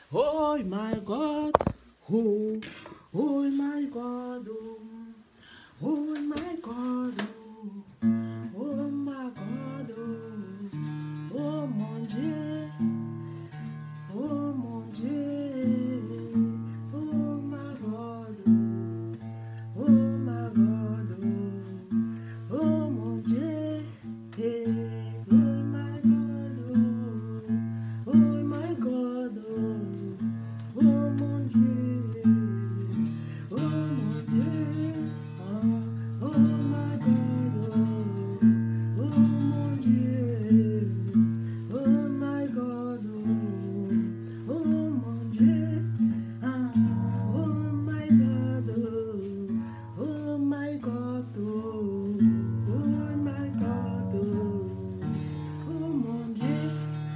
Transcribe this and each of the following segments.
Oh my God, oh, oh my God, oh my God, oh my God, oh mon Dieu, oh mon Dieu, oh my God, oh my God, oh mon Dieu, oh my God, oh my God. Oh mon Dieu, oh mon Dieu, oh my God, oh mon Dieu, oh my God, oh mon Dieu, oh my God, oh my God, oh my God, oh mon Dieu,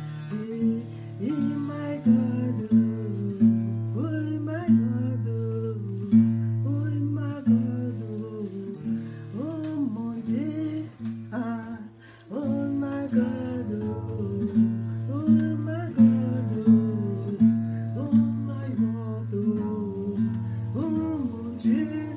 my God. Oh my God, oh my God, oh mon Dieu, oh my God, oh my God, oh my God, oh mon Dieu,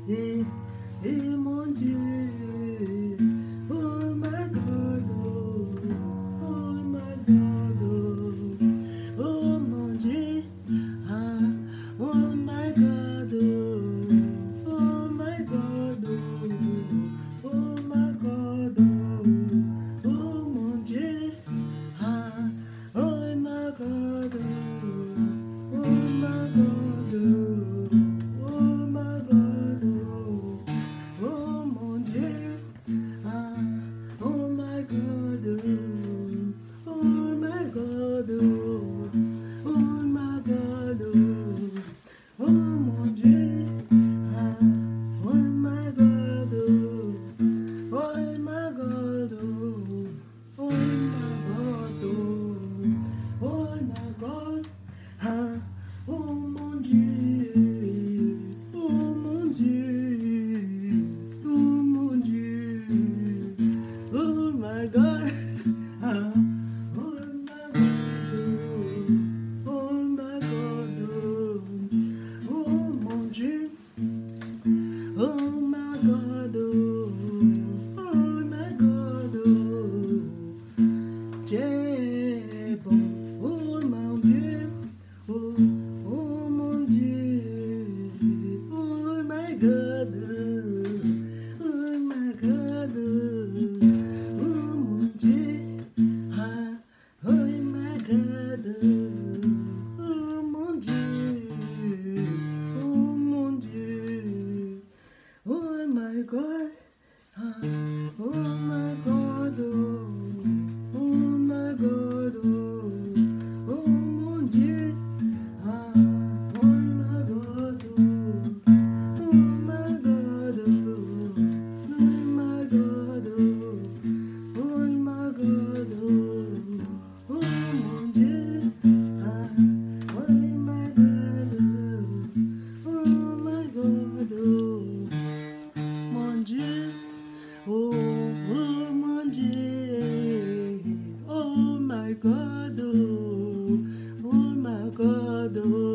mon Dieu, oh my God, oh my God, oh mon Dieu. Oh my God, oh my God, oh my God, oh mon Dieu, oh my God, oh my God, oh my God, oh mon Dieu, oh my God, oh my God, oh my God. Oh mon Dieu, oh my God, oh my God, oh my God, oh my God, oh mon Dieu, oh mon Dieu, oh mon Dieu, oh my God, oh my God, oh my God. Oh mon Dieu, oh my God, oh my God, Dieu est bon, oh mon Dieu, oh, oh mon Dieu, oh my God, oh my God, oh mon Dieu, oh my God, oh mon Dieu. Oh mon Dieu, oh my God, oh my God, oh my God, oh mon Dieu, oh my God, oh my God, oh my God, oh my God, oh mon Dieu, oh my God. Oh my God, mon Dieu, oh, oh mon Dieu, oh my God, oh my God,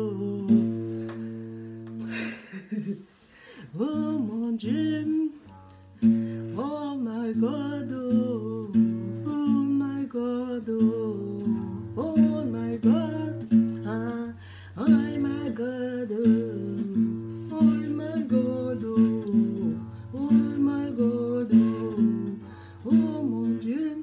oh mon Dieu, oh my God, oh my God, oh my God, oh my God, oh my God, oh my God, oh mon Dieu,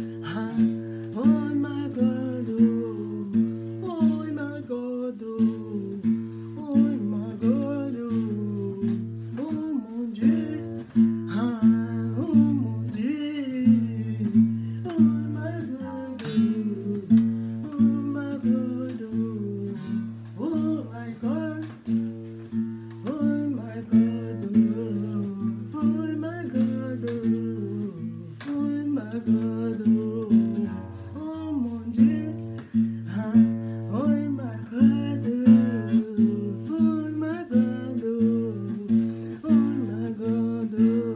oh my God, oh my God, oh my God, oh mon Dieu, oh mon Dieu, oh my God, oh my God, oh my God. Oh my God, oh my God, oh my God, oh mon Dieu, oh my God, oh my God, oh my God,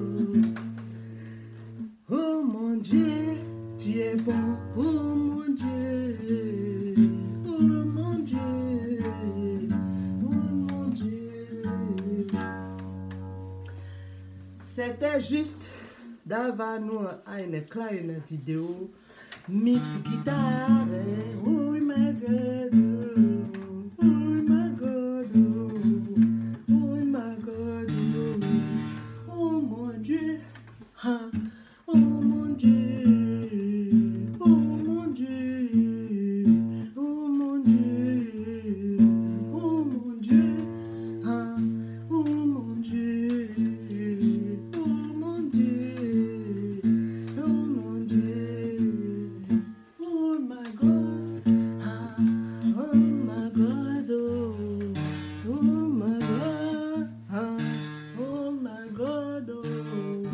oh mon Dieu, tu es bon, oh mon Dieu, oh mon Dieu. C'était juste, da war nur eine kleine Video mit Gitarre. Oh my God, oh my God, oh my God, oh mon Dieu, ah, oh mon Dieu, oh mon Dieu, oh mon Dieu, oh mon Dieu, ah, oh mon Dieu, oh mon Dieu, oh mon Dieu, oh my God, ah, oh my God, oh my God, ah, oh my God, oh.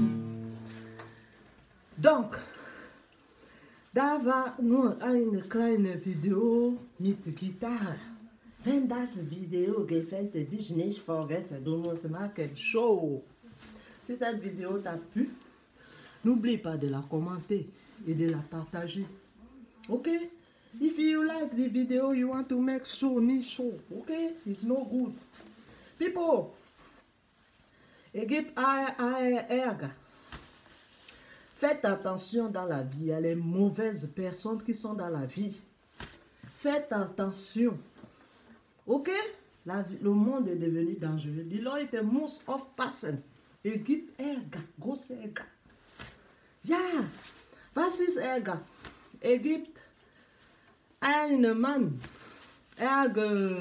Donc, da war nur eine kleine Video mit Gitarre. Wenn das Video gefällt dich nicht, vergesse, du musst machen Show. Si cette vidéo t'a plu, n'oublie pas de la commenter et de la partager. Okay? If you like the video, you want to make show, okay? It's no good. People, es gibt Ärger. Faites attention dans la vie, il y a les mauvaises personnes qui sont dans la vie. Faites attention. Ok? Le monde est devenu dangereux. Die Leute muss aufpassen. Es gibt Ärger, große Ärger. Ja, was ist Ärger? Es gibt einen Mann, er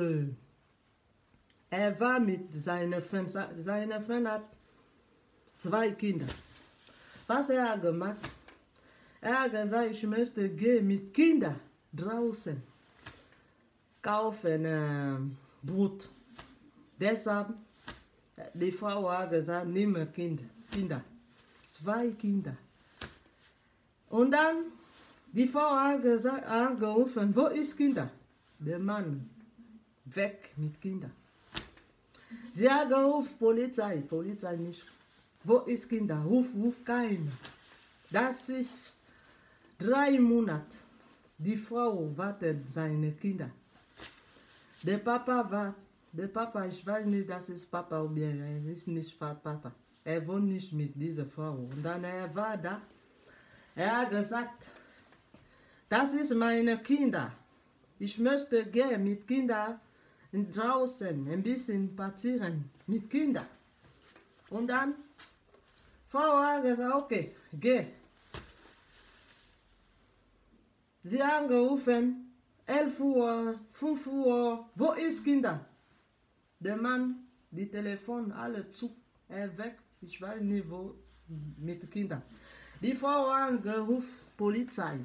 war mit seiner Freundin, seine Freundin hat 2 Kinder. Was er hat gemacht? Er hat gesagt, ich möchte gehen mit Kindern draußen kaufen Brot. Deshalb, die Frau hat gesagt, nimm Kinder. 2 Kinder. Und dann, die Frau hat gesagt, angerufen, wo ist Kinder? Der Mann, weg mit Kindern. Sie hat gerufen, Polizei nicht. Wo ist Kinder? Ruf keiner. Das ist 3 Monate. Die Frau wartet seine Kinder. Der Papa wartet. Der Papa, ich weiß nicht, das ist Papa oder er ist nicht Papa. Er wohnt nicht mit dieser Frau. Und dann er war da. Er hat gesagt, das ist meine Kinder. Ich möchte gehen mit Kindern draußen ein bisschen spazieren mit Kindern. Und dann Frau hat gesagt, okay, geh. Sie haben gerufen, 11 Uhr, 5 Uhr, wo ist Kinder? Der Mann, die Telefon, alle zu, er weg, ich weiß nicht wo, mit Kindern. Die Frau hat gerufen, Polizei,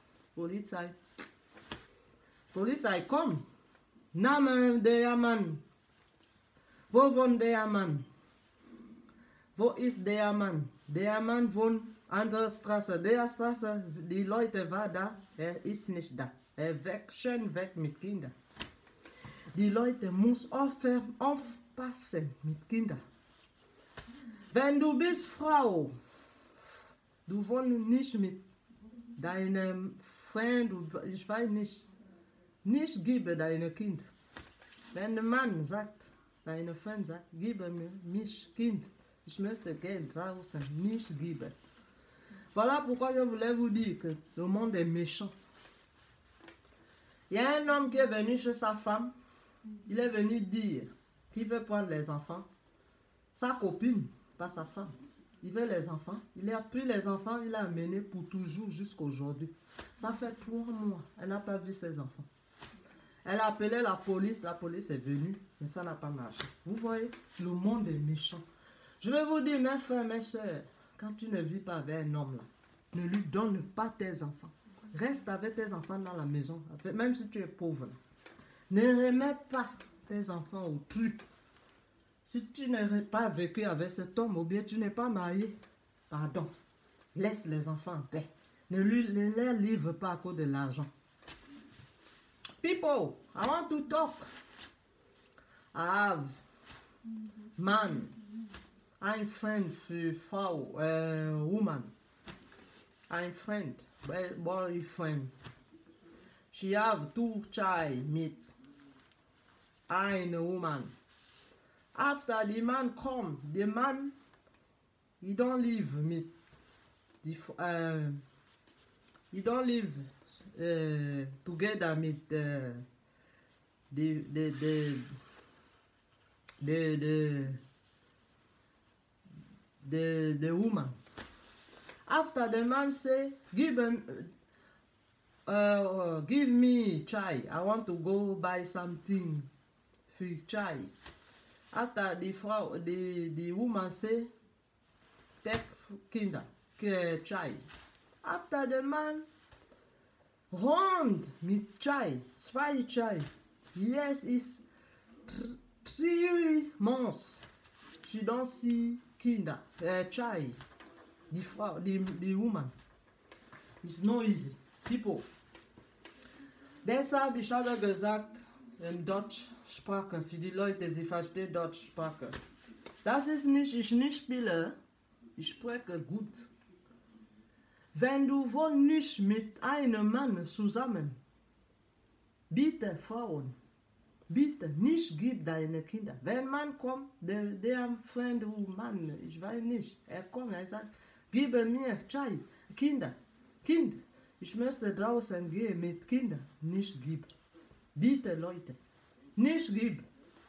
komm, Name der Mann, wo wohnt der Mann? Wo ist der Mann? Der Mann wohnt an der Straße. Der Straße, die Leute waren da, er ist nicht da. Er weg, schön weg mit Kindern. Die Leute müssen aufpassen mit Kindern. Wenn du bist Frau, du wohnst nicht mit deinem Freund, ich weiß nicht gebe dein Kind. Wenn der Mann sagt, dein Freund sagt, gebe mir mich Kind. Je möchte gehen draußen, nicht geben. Voilà pourquoi je voulais vous dire que le monde est méchant. Il y a un homme qui est venu chez sa femme. Il est venu dire qu'il veut prendre les enfants. Sa copine, pas sa femme. Il veut les enfants. Il a pris les enfants, il a amené pour toujours jusqu'à aujourd'hui. Ça fait 3 mois. Elle n'a pas vu ses enfants. Elle a appelé la police est venue, mais ça n'a pas marché. Vous voyez, le monde est méchant. Je vais vous dire, mes frères, mes soeurs, quand tu ne vis pas avec un homme là, ne lui donne pas tes enfants. Reste avec tes enfants dans la maison, même si tu es pauvre. Là. Ne remets pas tes enfants au truc. Si tu n'as pas vécu avec cet homme ou bien tu n'es pas marié, pardon, laisse les enfants en paix. Ne les livre pas à cause de l'argent. People, I want to talk. I have man. I'm friend for woman. I'm friend, boyfriend. She have 2 child mit eine woman. After the man come, the man you don't live mit you don't live together with the woman. After the man say, give me chai, I want to go buy something for chai. After the woman say, take kinder, chai. After the man rund mit chai, 2 chai. Yes, it's 3 months. She don't see kinder, chai. Die woman. It's no easy. People. Deshalb, ich habe gesagt, in Deutschsprache, für die Leute, sie verstehen Deutschsprache. Das ist nicht, ich nicht spiele, ich spreche gut. Wenn du wohnst nicht mit einem Mann zusammen, bitte Frauen, bitte nicht gib deine Kinder. Wenn man kommt, der Freund, Mann, ich weiß nicht, er kommt, er sagt, gib mir Chai, Kind, ich möchte draußen gehen mit Kindern, nicht gib. Bitte Leute, nicht gib.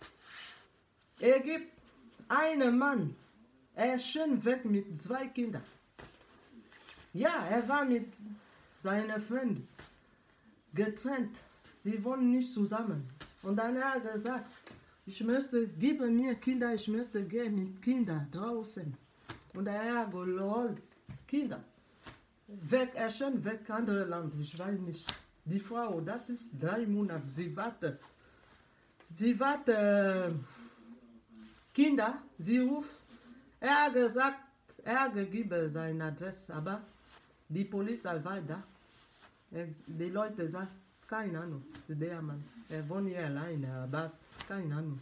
Er gibt einen Mann, er ist schon weg mit 2 Kindern. Ja, er war mit seiner Freundin getrennt. Sie wohnen nicht zusammen. Und dann hat er gesagt, ich möchte, gib mir Kinder, ich möchte gehen mit Kindern draußen. Und er hat geholt, Kinder. Weg, er schon weg, andere Land, ich weiß nicht. Die Frau, das ist 3 Monate, sie wartet. Sie wartet, Kinder, sie ruft. Er hat gesagt, er hat gegeben seine Adresse, aber die Polizei war da. Die Leute sagen, keine Ahnung, der Mann. Er wohnt hier alleine, aber keine Ahnung.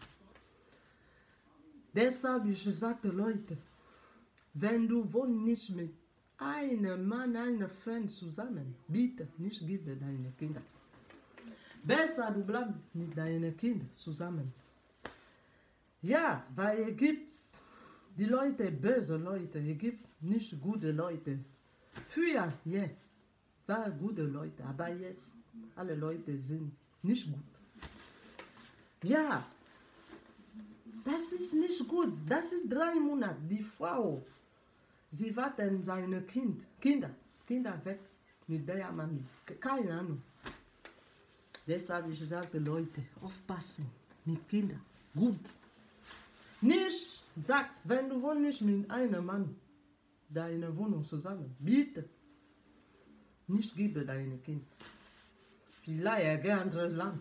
Deshalb, ich sagte Leute, wenn du wohnst nicht mit einem Mann, einer Freund zusammen, bitte nicht gebe deine Kinder. Besser du bleibst mit deinen Kindern zusammen. Ja, weil es gibt die Leute, böse Leute, es gibt nicht gute Leute. Früher, ja, waren gute Leute, aber jetzt, alle Leute sind nicht gut. Ja, das ist nicht gut. Das ist 3 Monate. Die Frau, sie warten seine Kinder weg mit der Mann. Keine Ahnung. Deshalb ich sagte Leute, aufpassen mit Kindern. Gut. Nicht sagt, wenn du wohnst nicht mit einem Mann, deine Wohnung zusammen, bitte nicht gebe deine Kinder. Vielleicht geh in ein anderes Land.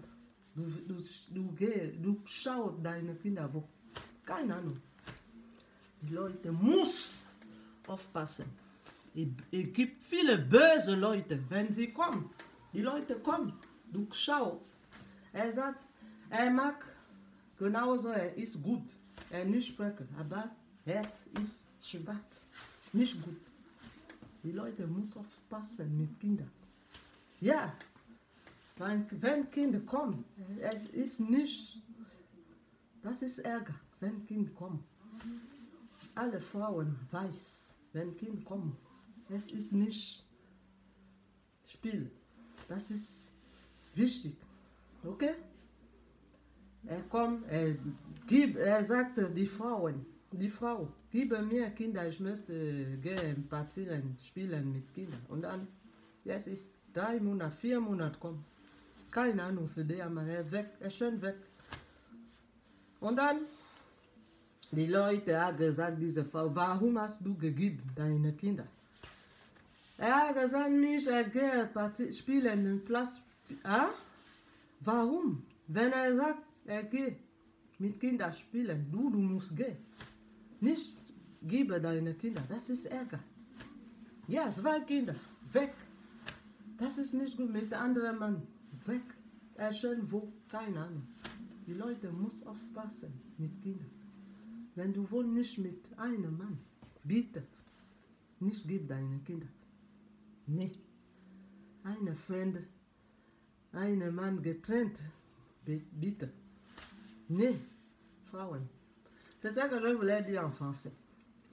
Du schaust deine Kinder wo. Keine Ahnung. Die Leute müssen aufpassen. Es gibt viele böse Leute, wenn sie kommen. Die Leute kommen. Du schaust. Er sagt, er mag genauso, er ist gut. Er nicht sprechen, aber Herz ist schwarz. Nicht gut. Die Leute müssen aufpassen mit Kindern. Ja, wenn Kinder kommen, es ist nicht, das ist Ärger, wenn Kinder kommen. Alle Frauen weiß, wenn Kinder kommen, es ist nicht Spiel. Das ist wichtig. Okay? Er kommt, er sagte die Frau, gib mir Kinder, ich möchte gehen, spazieren, spielen mit Kindern. Und dann, jetzt ist 3 Monate, 4 Monate kommen. Keine Ahnung für den Mann, er ist schon weg. Und dann, die Leute haben gesagt, diese Frau, warum hast du gegeben deine Kinder? Er hat gesagt, er geht spielen im Platz. Ah? Warum? Wenn er sagt, er geht mit Kindern spielen, du musst gehen. Nicht gebe deine Kinder, das ist Ärger. Ja, 2 Kinder, weg. Das ist nicht gut mit anderen Mann, weg. Er schön wo, keine Ahnung. Die Leute müssen aufpassen mit Kindern. Wenn du wohnst nicht mit einem Mann, bitte, nicht gib deine Kinder. Nee. Eine Freund, ein Mann getrennt, bitte. Nee, Frauen. C'est ça que je voulais dire en français.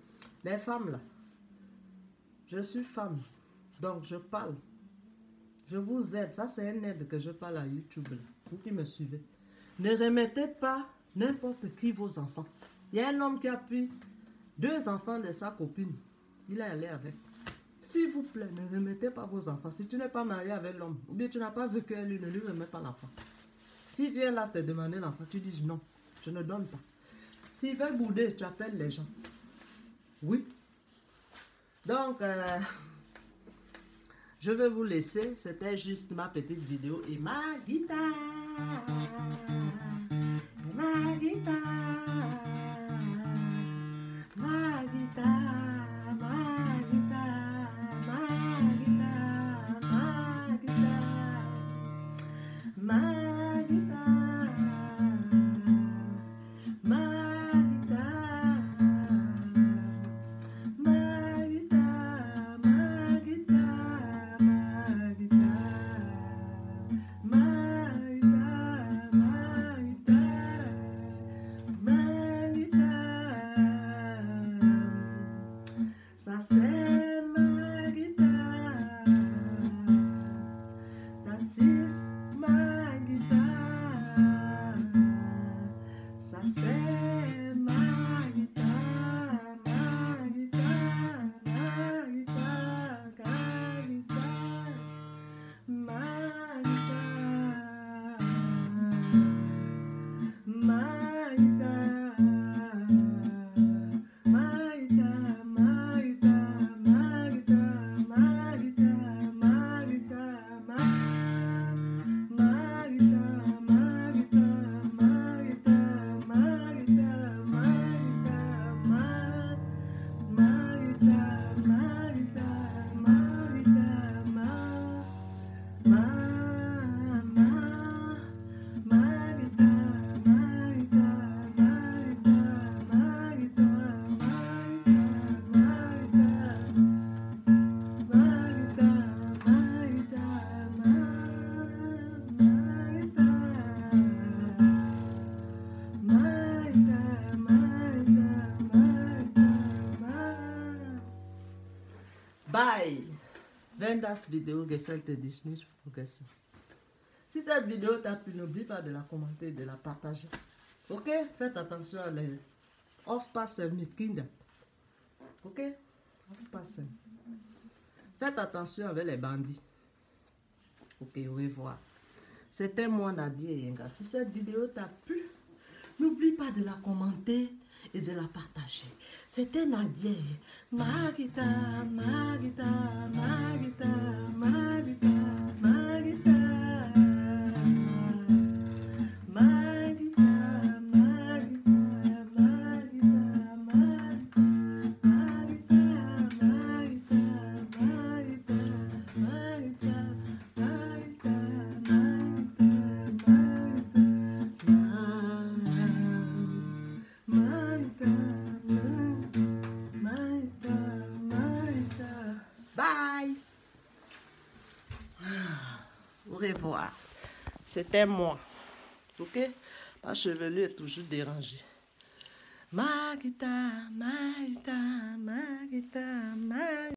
Les femmes là, je suis femme, donc je parle. Je vous aide, ça c'est une aide que je parle à YouTube là, vous qui me suivez. Ne remettez pas n'importe qui vos enfants. Il y a un homme qui a pris 2 enfants de sa copine. Il est allé avec. S'il vous plaît, ne remettez pas vos enfants. Si tu n'es pas marié avec l'homme, ou bien tu n'as pas vécu avec lui, ne lui remets pas l'enfant. S'il vient là te demander l'enfant, tu dis non, je ne donne pas. S'il veut bouder, tu appelles les gens. Oui. Donc, je vais vous laisser. C'était juste ma petite vidéo et ma guitare. Ma guitare. Ma guitare. Ma guitare. Ma guitare. Ma guitare. Ma guitare. Ma guitare. Ça c'est ma guitare, that is ma guitare. Ça c'est ma guitare, ma guitare, ma guitare, ma guitare, ma guitare, ma guitare. Bye. Wenn das Video gefällt dich nicht vergessen. Si cette vidéo t'a plu, n'oublie pas de la commenter et de la partager. Ok? Faites attention à les aufpassen mit Kindern. Ok? Aufpassen. Faites attention avec les bandits. Ok, au revoir. C'était moi Nadia Yenga. Si cette vidéo t'a plu, n'oublie pas de la commenter et de la partager. C'était Nadia. Ma guitare, ma guitare, ma guitare, ma guitare, ma guitare. Ma guitare, ma guitare, ma guitare, ma guitare, ma guitare, ma guitare, ma guitare, ma Bye. Au revoir. C'était moi. Ok? Ma chevelure est toujours dérangée. Ma guitare, ma guitare, ma guitare, ma